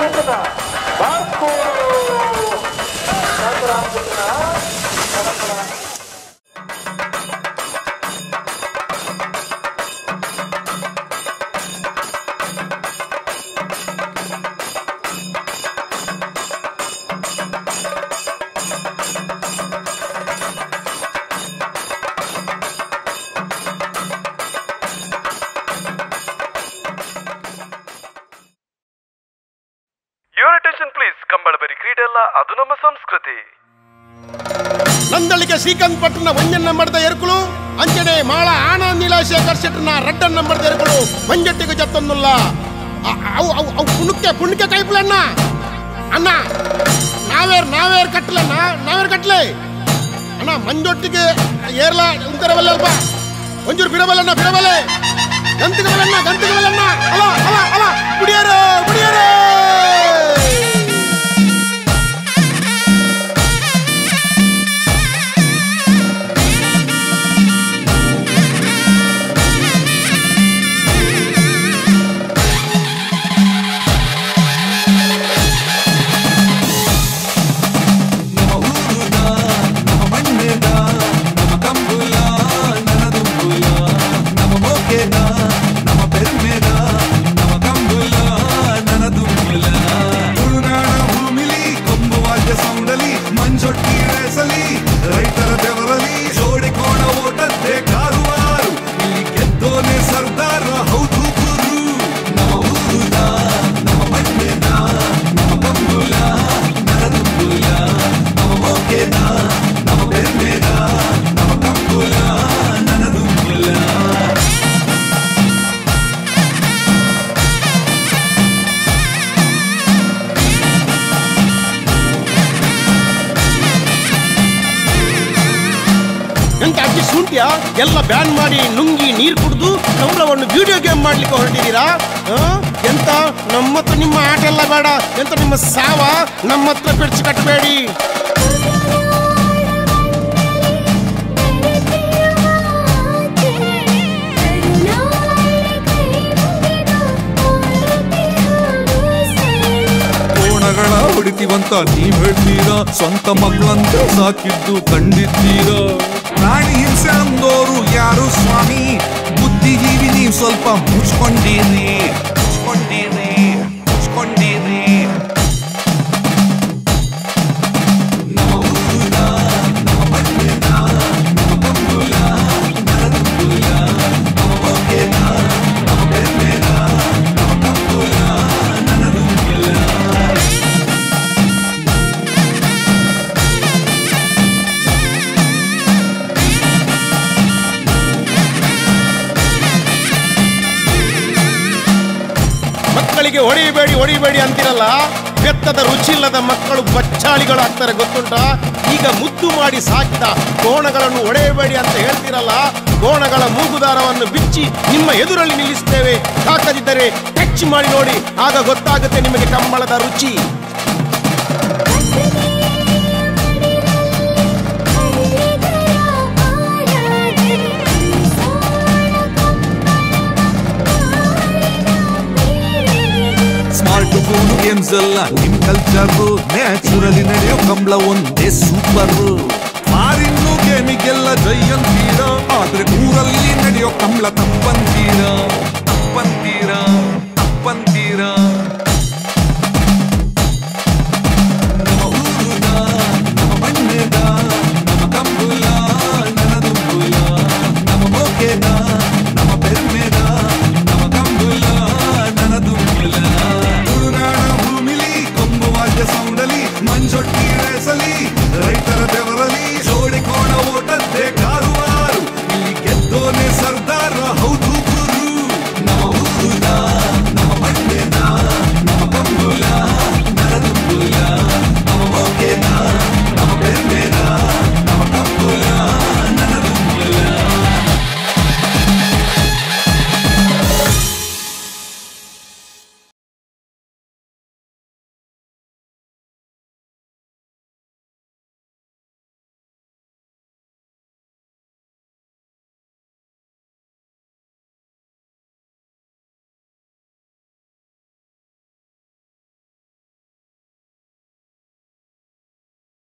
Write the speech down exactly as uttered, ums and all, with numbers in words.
ಅದು ನಮ್ಮ ಸಂಸ್ಕೃತಿ. ನಂದಳಿಕೆ ಶ್ರೀಕಾಂತ್ ಪಟ್ಟಣ ಒಂಜನ್ ನಂಬರ್ದ ಎರುಕುಲು ಅಂಚನೆ ಮಾಳ ಆಣ ನೀಲಾಶೇಖರ್ ಶೆಟ್ಟರ್ನ ರಡ್ಡನ್ ನಂಬರ್ದ ಎರುಕುಲು ಮಂಜಟ್ಟಿಗೆ ಜತ್ತೊಂದುಲ್ಲ ಅವು ಅವು ಅವು ಪುಣಕ್ಕೆ ಪುಣಕ್ಕೆ ಕೈಪುಲಣ್ಣ ಅಣ್ಣ ನಾವೇರ್ ನಾವೇರ್ ಕಟ್ಲಣ್ಣ ನಾವೇರ್ ಕಟ್ಲೆ ಅಣ್ಣ ಮಂಜೊಟ್ಟಿಗೆ ಏರ್ಲ ಉಂತರವಲ್ಲಲ್ಪ ಒಂಚೂರು ಬಿಡಬಲ್ಲಣ್ಣ ಬಿಡಬಲ್ಲೆ ಗಂತಿಗೆ ಬಲ್ಲಣ್ಣ ಗಂತಿಗೆ ಬಲ್ಲಣ್ಣ ಅಲ ಅಲ ಅಲ ಕುಡಿಯರೋ ಕುಡಿಯರೋ ಎಲ್ಲ ಬ್ಯಾನ್ ಮಾಡಿ ನುಂಗಿ ನೀರು ಕುಡಿದು ಕಂಬಳವನ್ನು ವಿಡಿಯೋ ಗೇಮ್ ಮಾಡ್ಲಿಕ್ಕೆ ಹೊರಟಿದ್ದೀರಾ? ಎಂತ ನಮ್ಮ ಹತ್ರ ನಿಮ್ಮ ಆಟ ಎಲ್ಲ ಬೇಡ, ಎಂತ ನಿಮ್ಮ ಸಾವ ನಮ್ಮ ಹತ್ರ ಬೆಡ್ಸಿ ಕಟ್ಟಬೇಡಿ. ಕೋಣಗಳ ಹೊಡಿತೀವಂತ ನೀವ್ ಹೇಳ್ತೀರಾ, ಸ್ವಂತ ಮಕ್ಕಳಂತ ಸಾಕಿದ್ದು ಕಂಡಿದ್ದೀರಾ? ಪ್ರಾಣಿ ಹಿಂಸೆ ಅಂದೋರು ಯಾರು ಸ್ವಾಮಿ? ಬುದ್ಧಿಜೀವಿ ನೀವು ಸ್ವಲ್ಪ ಮುಚ್ಕೊಂಡಿರಿ ಮುಚ್ಕೊಂಡಿರಿ ಮುಚ್ಕೊಂಡಿರಿ. ಮಕ್ಕಳಿಗೆ ಹೊಡಿಬೇಡಿ ಹೊಡಿಬೇಡಿ ಅಂತಿರಲ್ಲ, ಬೆತ್ತದ ರುಚಿ ಇಲ್ಲದ ಮಕ್ಕಳು ಬಚ್ಚಾಳಿಗಳಾಗ್ತಾರೆ ಗೊತ್ತುಂಟ. ಈಗ ಮುದ್ದು ಮಾಡಿ ಸಾಕಿದ ಕೋಣಗಳನ್ನು ಹೊಡೆಯಬೇಡಿ ಅಂತ ಹೇಳ್ತಿರಲ್ಲ, ಕೋಣಗಳ ಮೂಗುದಾರವನ್ನು ಬಿಚ್ಚಿ ನಿಮ್ಮ ಎದುರಲ್ಲಿ ನಿಲ್ಲಿಸ್ತೇವೆ. ತಾಕದಿದ್ದರೆ ಟಚ್ ಮಾಡಿ ನೋಡಿ, ಆಗ ಗೊತ್ತಾಗುತ್ತೆ ನಿಮಗೆ ಕಂಬಳದ ರುಚಿ. ಸ್ಮಾರ್ಟ್ ಫೋನ್ ಗೇಮ್ಸ್ ಎಲ್ಲ ನಿಮ್ ಕಲ್ಚರ್, ನ್ಯಾಚುರಲಿ ನಡೆಯೋ ಕಂಬಳ ಒಂದೇ ಸೂಪರ್. ಮಾರಿನ್ನು ಗೇಮಿಗೆಲ್ಲ ಜೈ ಅಂತೀರ, ಆದ್ರೆ ಊರಲ್ಲಿ ನಡೆಯೋ ಕಂಬಳ ತಪ್ಪಂತೀರ ತಪ್ಪಂತೀರ ತಪ್ಪಂತೀರ.